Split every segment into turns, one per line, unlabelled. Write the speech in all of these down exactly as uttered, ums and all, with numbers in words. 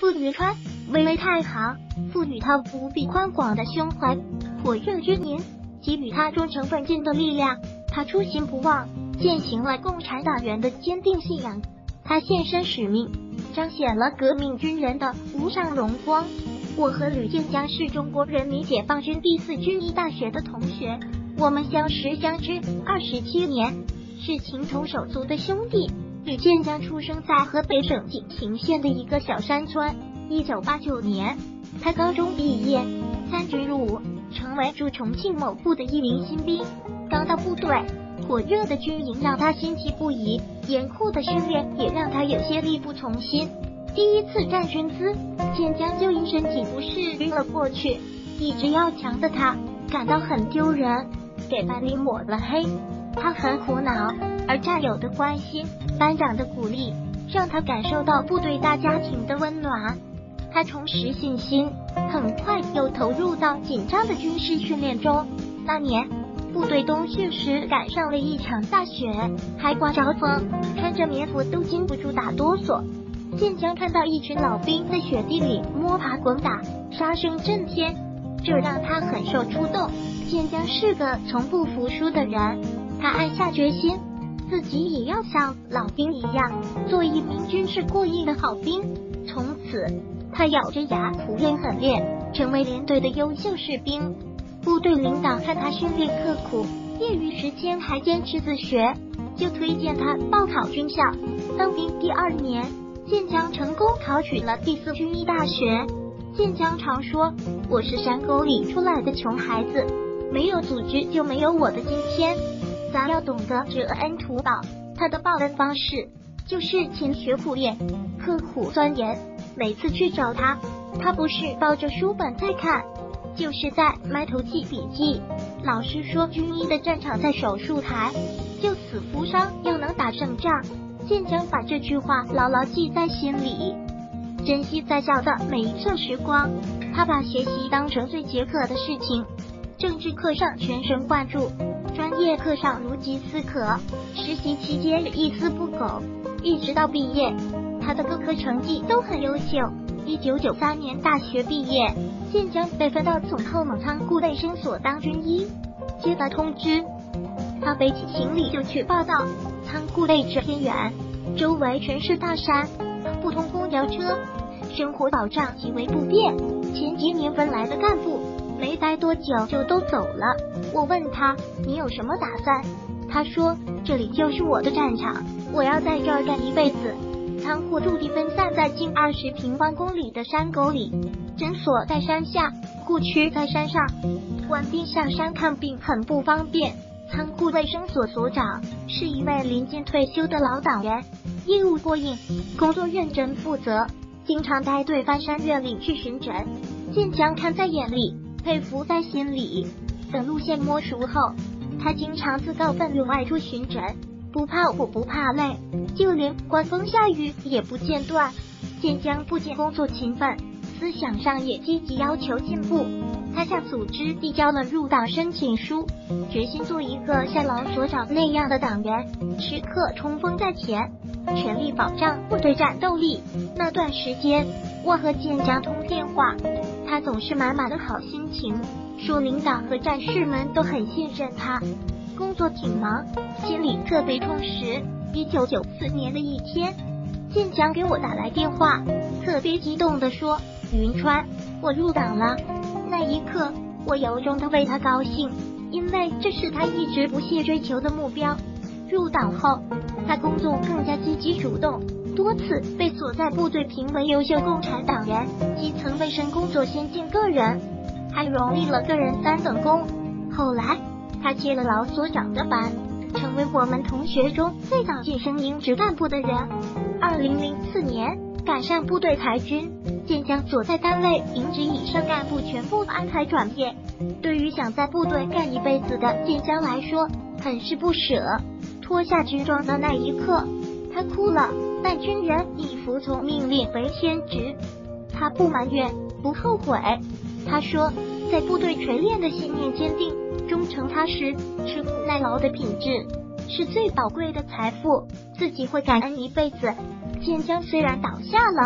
父于川，巍巍太行，赋予他无比宽广的胸怀，火热之年，给予他忠诚奋进的力量。他初心不忘，践行了共产党员的坚定信仰。他献身使命，彰显了革命军人的无上荣光。我和吕建江是中国人民解放军第四军医大学的同学，我们相识相知二十七年，是情同手足的兄弟。吕建江出生在河北省井陉县的一个小山村。一九八九年，他高中毕业，参军入伍，成为驻重庆某部的一名新兵。刚到部队，火热的军营让他心悸不已，严酷的训练也让他有些力不从心。第一次站军姿，建江就因身体不适晕了过去。一直要强的他感到很丢人，给班里抹了黑。他很苦恼，而战友的关心，班长的鼓励，让他感受到部队大家庭的温暖。他重拾信心，很快又投入到紧张的军事训练中。那年部队冬训时赶上了一场大雪，还刮着风，穿着棉服都禁不住打哆嗦。建江看到一群老兵在雪地里摸爬滚打，杀声震天，这让他很受触动。建江是个从不服输的人，他暗下决心，自己也要像老兵一样，做一名军事过硬的好兵。从此他咬着牙苦练狠练，成为连队的优秀士兵。部队领导看他训练刻苦，业余时间还坚持自学，就推荐他报考军校。当兵第二年，建江成功考取了第四军医大学。建江常说，我是山沟里出来的穷孩子，没有组织就没有我的今天。咱要懂得知恩图报，他的报恩方式就是勤学苦练，刻苦钻研。每次去找他，他不是抱着书本在看，就是在埋头记笔记。老师说军医的战场在手术台，救死扶伤要能打胜仗。建江把这句话牢牢记在心里，珍惜在校的每一寸时光。他把学习当成最解渴的事情，政治课上全神贯注，专业课上如饥似渴，实习期间一丝不苟。一直到毕业，他的各科成绩都很优秀。一九九三年大学毕业，建江被分到总后猛仓库卫生所当军医。接到通知，他背起行李就去报到。仓库位置偏远，周围全是大山，不通公交车，生活保障极为不便。前几年分来的干部没待多久就都走了。我问他，你有什么打算？他说，这里就是我的战场，我要在这儿干一辈子。仓库驻地分散在近二十平方公里的山沟里，诊所在山下，库区在山上，官兵上山看病很不方便。仓库卫生所所长是一位临近退休的老党员，业务过硬，工作认真负责，经常带队翻山越岭去巡诊。建江看在眼里，佩服在心里。等路线摸熟后，他经常自告奋勇外出巡诊，不怕苦不怕累，就连刮风下雨也不间断。建江不仅工作勤奋，思想上也积极要求进步。他向组织递交了入党申请书，决心做一个像老所长那样的党员，时刻冲锋在前，全力保障部队战斗力。那段时间，我和建江通电话，他总是满满的好心情，说领导和战士们都很信任他。工作挺忙，心里特别充实。一九九四年的一天，建江给我打来电话，特别激动地说，云川，我入党了。那一刻，我由衷的为他高兴，因为这是他一直不懈追求的目标。入党后，他工作更加积极主动，多次被所在部队评为优秀共产党员、基层卫生工作先进个人，还荣立了个人三等功。后来，他接了老所长的班，成为我们同学中最早晋升营职干部的人。二零零四年，赶上部队裁军，建江所在单位营职以上干部全部安排转业。对于想在部队干一辈子的建江来说，很是不舍。脱下军装的那一刻，他哭了。但军人以服从命令为天职，他不埋怨，不后悔。他说，在部队锤炼的信念坚定、忠诚踏实、吃苦耐劳的品质，是最宝贵的财富，自己会感恩一辈子。建江虽然倒下了，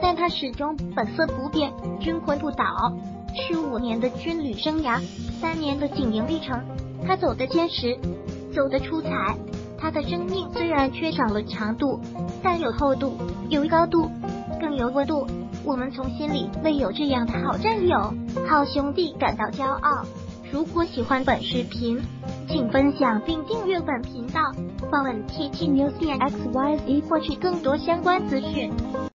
但他始终本色不变，军魂不倒。十五年的军旅生涯，三年的警营历程，他走得坚实，走得出彩。他的生命虽然缺少了长度，但有厚度，有高度，更有温度。我们从心里为有这样的好战友、好兄弟感到骄傲。如果喜欢本视频，请分享并订阅本频道，访问 T T News X Y Z 获取更多相关资讯。